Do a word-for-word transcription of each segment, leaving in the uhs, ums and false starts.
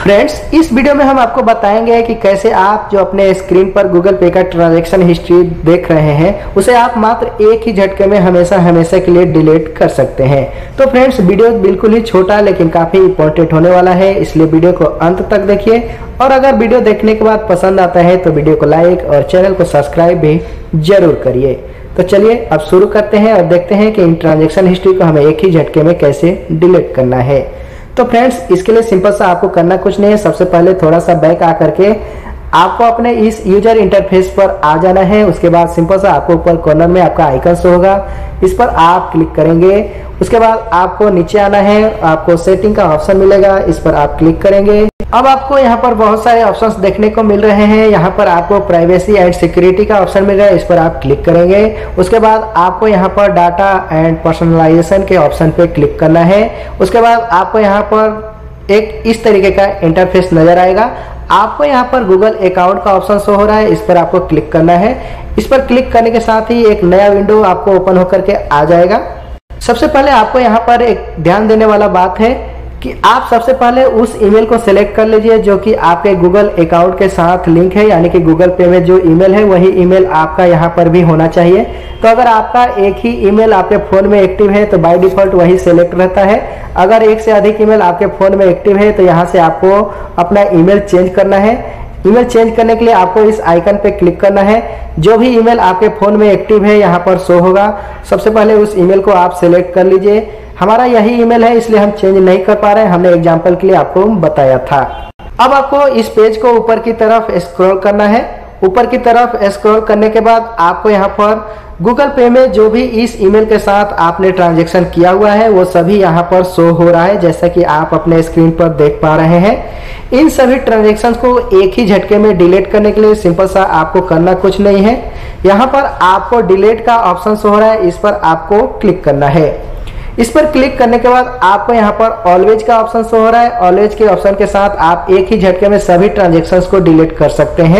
Friends, इस video में हम आपको बताएंगे कि कैसे आप जो अपने स्क्रीन पर गूगल पे का ट्रांजैक्शन हिस्ट्री देख रहे हैं उसे आप मात्र एक ही झटके में हमेशा हमेशा के लिए डिलीट कर सकते हैं। तो फ्रेंड्स, वीडियो बिल्कुल ही छोटा लेकिन काफी इंपॉर्टेंट होने वाला है, इसलिए वीडियो को अंत तक देखिए। और अगर वीडियो देखने के बाद पसंद आता है तो वीडियो को लाइक और चैनल को सब्सक्राइब भी जरूर करिए। तो चलिए अब शुरू करते हैं और देखते हैं कि इन ट्रांजैक्शन हिस्ट्री को हमें एक ही झटके में कैसे डिलीट करना है। तो फ्रेंड्स, इसके लिए सिंपल सा आपको करना कुछ नहीं है। सबसे पहले थोड़ा सा बैक आकर के आपको अपने इस यूजर इंटरफेस पर आ जाना है। उसके बाद सिंपल सा आपको ऊपर कॉर्नर में आपका आइकन शो होगा, इस पर आप क्लिक करेंगे। उसके बाद आपको नीचे आना है, आपको सेटिंग का ऑप्शन मिलेगा, इस पर आप क्लिक करेंगे। अब आपको यहाँ पर बहुत सारे ऑप्शंस देखने को मिल रहे हैं। यहाँ पर आपको प्राइवेसी एंड सिक्योरिटी का ऑप्शन मिल रहा है, इस पर आप क्लिक करेंगे। उसके बाद आपको यहाँ पर डाटा एंड पर्सनलाइजेशन के ऑप्शन पे क्लिक करना है। उसके बाद आपको यहाँ पर एक इस तरीके का इंटरफेस नजर आएगा। आपको यहाँ पर गूगल अकाउंट का ऑप्शन शो हो रहा है, इस पर आपको क्लिक करना है। इस पर क्लिक करने के साथ ही एक नया विंडो आपको ओपन होकर के आ जाएगा। सबसे पहले आपको यहाँ पर एक ध्यान देने वाला बात है कि आप सबसे पहले उस ईमेल को सिलेक्ट कर लीजिए जो कि आपके गूगल अकाउंट के साथ लिंक है, यानी कि गूगल पे में जो ईमेल है वही ईमेल आपका यहाँ पर भी होना चाहिए। तो अगर आपका एक ही ईमेल आपके फोन में एक्टिव है तो बाय डिफॉल्ट वही सिलेक्ट रहता है। अगर एक से अधिक ईमेल आपके फोन में एक्टिव है तो यहाँ से आपको अपना ईमेल चेंज करना है। ईमेल चेंज करने के लिए आपको इस आइकन पे क्लिक करना है। जो भी ईमेल आपके फोन में एक्टिव है यहाँ पर शो होगा। सबसे पहले उस ईमेल को आप सिलेक्ट कर लीजिए। हमारा यही ईमेल है, इसलिए हम चेंज नहीं कर पा रहे हैं, हमने एग्जांपल के लिए आपको बताया था। अब आपको इस पेज को ऊपर की तरफ स्क्रॉल करना है। ऊपर की तरफ स्क्रॉल करने के बाद आपको यहाँ पर गूगल पे में जो भी इस ईमेल के साथ आपने ट्रांजैक्शन किया हुआ है वो सभी यहाँ पर शो हो रहा है, जैसा कि आप अपने स्क्रीन पर देख पा रहे हैं। इन सभी ट्रांजैक्शन को एक ही झटके में डिलीट करने के लिए सिंपल सा आपको करना कुछ नहीं है। यहाँ पर आपको डिलीट का ऑप्शन शो हो रहा है, इस पर आपको क्लिक करना है। इस पर क्लिक करने के बाद आपको यहाँ पर ऑलवेज का ऑप्शन शो हो रहा है। ऑलवेज के ऑप्शन के साथ आप एक ही झटके में सभी ट्रांजैक्शंस को डिलीट कर सकते हैं।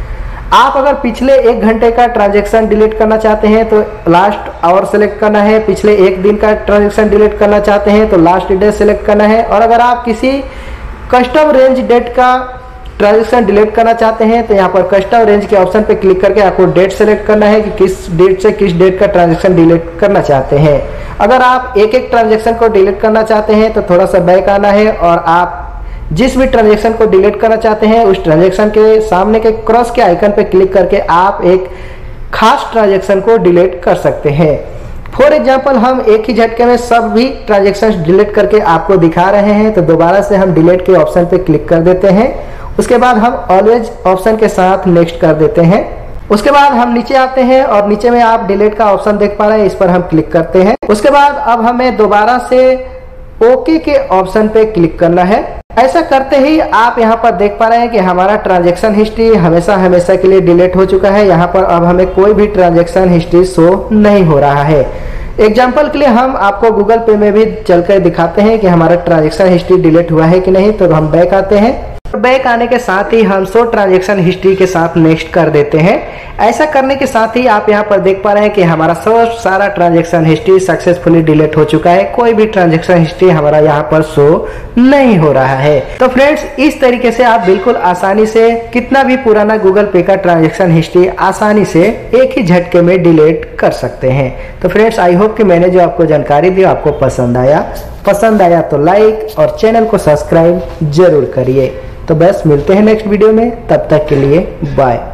आप अगर पिछले एक घंटे का ट्रांजैक्शन डिलीट करना चाहते हैं तो लास्ट आवर सेलेक्ट करना है। पिछले एक दिन का ट्रांजैक्शन डिलीट करना चाहते हैं तो लास्ट डे सेलेक्ट करना है। और अगर आप किसी कस्टम रेंज डेट का ट्रांजैक्शन डिलीट करना चाहते हैं तो यहाँ पर कस्टम रेंज के ऑप्शन पे क्लिक करके आपको डेट सेलेक्ट करना है कि किस डेट से किस डेट का ट्रांजैक्शन डिलीट करना चाहते हैं। अगर आप एक एक ट्रांजैक्शन को डिलीट करना चाहते हैं तो थोड़ा सा बैक आना है और आप जिस भी ट्रांजैक्शन को डिलीट करना चाहते हैं उस ट्रांजैक्शन के सामने के क्रॉस के आइकन पे क्लिक करके आप एक खास ट्रांजैक्शन को डिलीट कर सकते हैं। फॉर एग्जाम्पल, हम एक ही झटके में सब भी ट्रांजैक्शन डिलीट करके आपको दिखा रहे हैं, तो दोबारा से हम डिलीट के ऑप्शन पे क्लिक कर देते हैं। उसके बाद हम ऑलवेज ऑप्शन के साथ नेक्स्ट कर देते हैं। उसके बाद हम नीचे आते हैं और नीचे में आप डिलीट का ऑप्शन देख पा रहे हैं, इस पर हम क्लिक करते हैं। उसके बाद अब हमें दोबारा से ओके के ऑप्शन पे क्लिक करना है। ऐसा करते ही आप यहाँ पर देख पा रहे हैं कि हमारा ट्रांजैक्शन हिस्ट्री हमेशा हमेशा के लिए डिलीट हो चुका है। यहाँ पर अब हमें कोई भी ट्रांजैक्शन हिस्ट्री शो नहीं हो रहा है। एग्जाम्पल के लिए हम आपको गूगल पे में भी चलकर दिखाते हैं कि हमारा ट्रांजैक्शन हिस्ट्री डिलीट हुआ है कि नहीं। तो हम बैक आते हैं। बैक आने के साथ ही हम शो ट्रांजैक्शन हिस्ट्री के साथ नेक्स्ट कर देते हैं। ऐसा करने के साथ ही आप यहाँ पर देख पा रहे हैं कि हमारा सब सारा ट्रांजैक्शन हिस्ट्री सक्सेसफुली डिलीट हो चुका है। कोई भी ट्रांजैक्शन हिस्ट्री हमारा यहाँ पर शो नहीं हो रहा है। तो फ्रेंड्स, इस तरीके से आप बिल्कुल आसानी से कितना भी पुराना गूगल पे का ट्रांजैक्शन हिस्ट्री आसानी से एक ही झटके में डिलीट कर सकते हैं। तो फ्रेंड्स, आई होप कि मैंने जो आपको जानकारी दी आपको पसंद आया। पसंद आया तो लाइक और चैनल को सब्सक्राइब जरूर करिए। तो बस मिलते हैं नेक्स्ट वीडियो में, तब तक के लिए बाय।